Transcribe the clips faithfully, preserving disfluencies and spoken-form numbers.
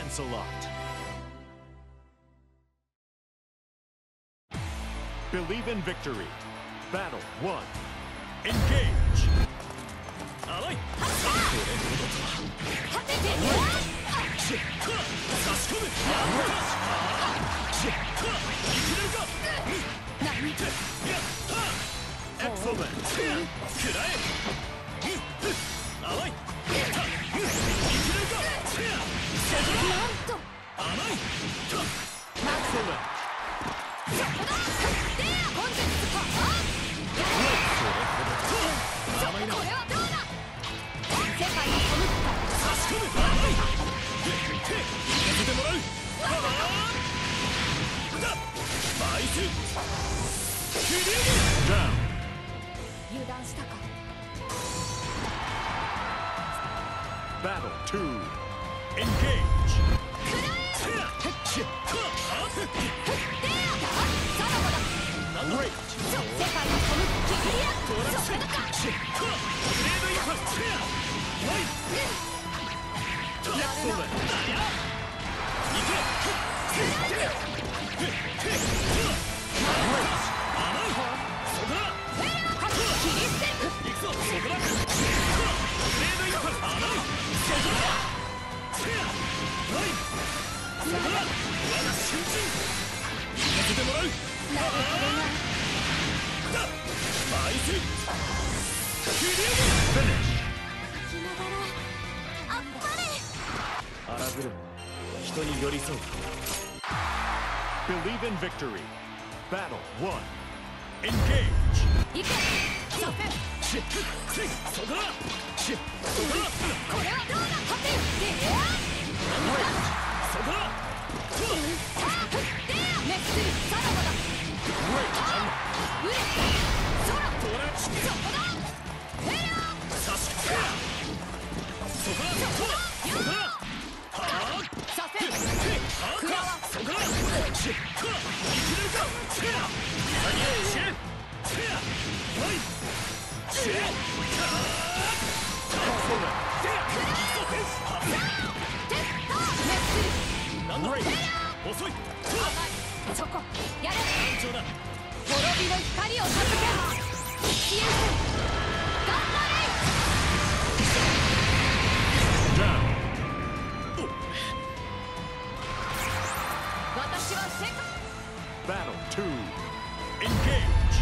Lancelot. Believe in victory. Battle one. Engage. Alright. Excellent. Excellent. 油断したか。 Battle two. Engage. Great. 世界のトムキリアそれだか。 Believe in victory. Battle one. Engage. Great. Battle two. Engage.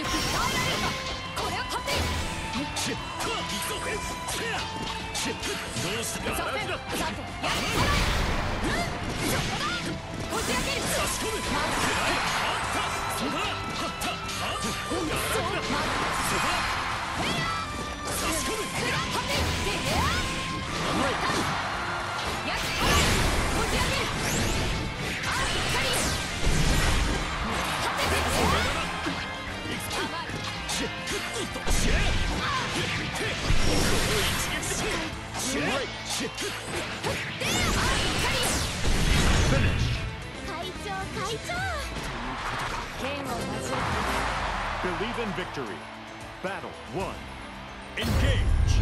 Believe in victory. Battle one. Engage.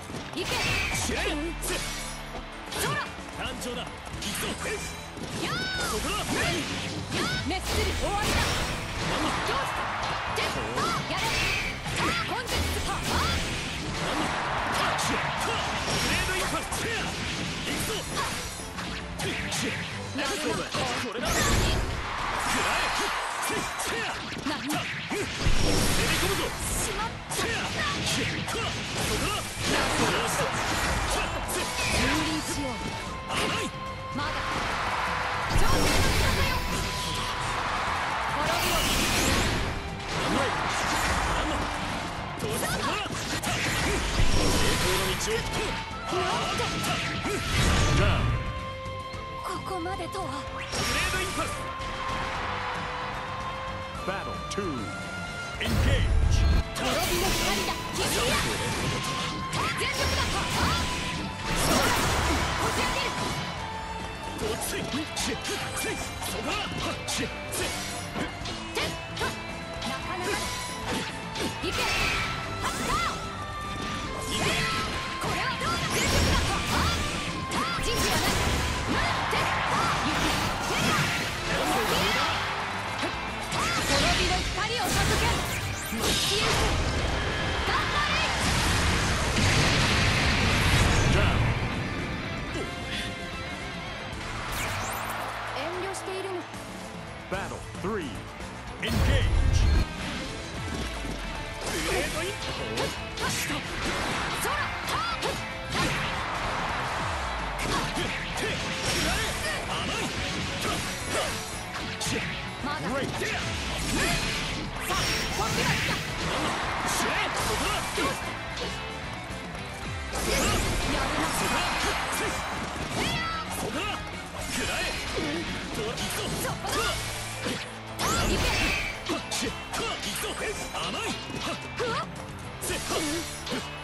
Down. ここまでとは。 Battle two. Engage. 滅びの光だ。キリア。全力だ。こじ開ける。なかなかだ。いけ。はっさ。これはどうだ。全力だ。陣地はない。 Battle three. Engage. ブレードインそらはっまだ Great. さあ僕が来たやるなそこだ行けふわっ